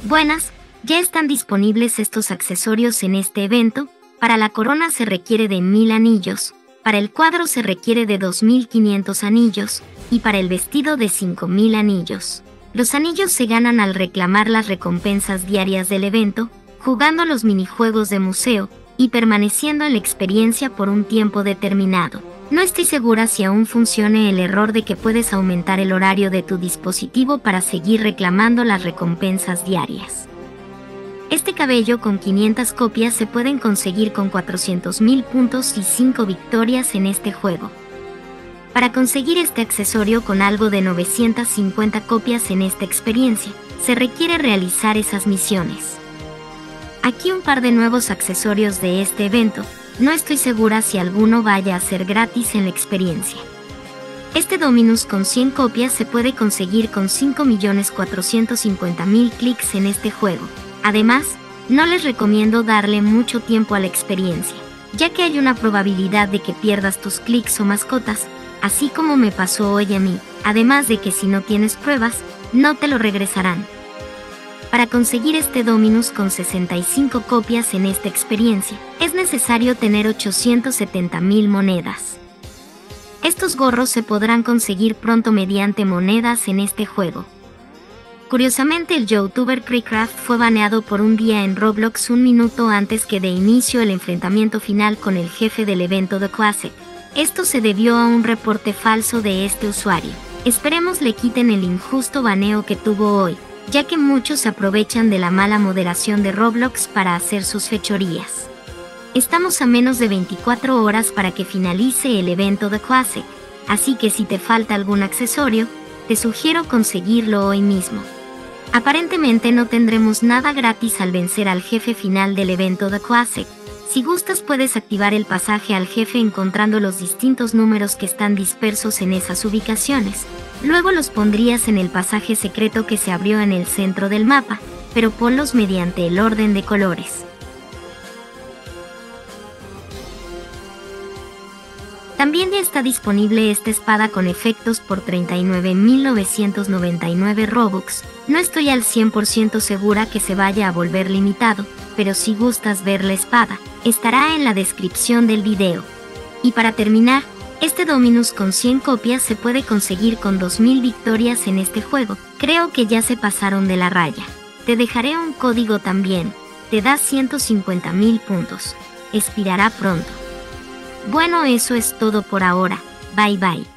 Buenas, ya están disponibles estos accesorios en este evento. Para la corona se requiere de 1000 anillos, para el cuadro se requiere de 2500 anillos, y para el vestido de 5000 anillos. Los anillos se ganan al reclamar las recompensas diarias del evento, jugando los minijuegos de museo, y permaneciendo en la experiencia por un tiempo determinado. No estoy segura si aún funcione el error de que puedes aumentar el horario de tu dispositivo para seguir reclamando las recompensas diarias. Este cabello con 500 copias se pueden conseguir con 400.000 puntos y 5 victorias en este juego. Para conseguir este accesorio con algo de 950 copias en esta experiencia, se requiere realizar esas misiones. Aquí un par de nuevos accesorios de este evento. No estoy segura si alguno vaya a ser gratis en la experiencia. Este Dominus con 100 copias se puede conseguir con 5.450.000 clics en este juego. Además, no les recomiendo darle mucho tiempo a la experiencia, ya que hay una probabilidad de que pierdas tus clics o mascotas, así como me pasó hoy a mí, además de que si no tienes pruebas, no te lo regresarán. Para conseguir este Dominus con 65 copias en esta experiencia, es necesario tener 870.000 monedas. Estos gorros se podrán conseguir pronto mediante monedas en este juego. Curiosamente, el youtuber Creecraft fue baneado por un día en Roblox un minuto antes que de inicio el enfrentamiento final con el jefe del evento The Classic. Esto se debió a un reporte falso de este usuario. Esperemos le quiten el injusto baneo que tuvo hoy, ya que muchos se aprovechan de la mala moderación de Roblox para hacer sus fechorías. Estamos a menos de 24 horas para que finalice el evento The Classic, así que si te falta algún accesorio, te sugiero conseguirlo hoy mismo. Aparentemente no tendremos nada gratis al vencer al jefe final del evento The Classic. Si gustas puedes activar el pasaje al jefe encontrando los distintos números que están dispersos en esas ubicaciones. Luego los pondrías en el pasaje secreto que se abrió en el centro del mapa, pero ponlos mediante el orden de colores. También ya está disponible esta espada con efectos por 39.999 Robux. No estoy al 100% segura que se vaya a volver limitado, pero si gustas ver la espada, estará en la descripción del video. Y para terminar, este Dominus con 100 copias se puede conseguir con 2000 victorias en este juego. Creo que ya se pasaron de la raya. Te dejaré un código también. Te da 150.000 puntos. Expirará pronto. Bueno, eso es todo por ahora. Bye bye.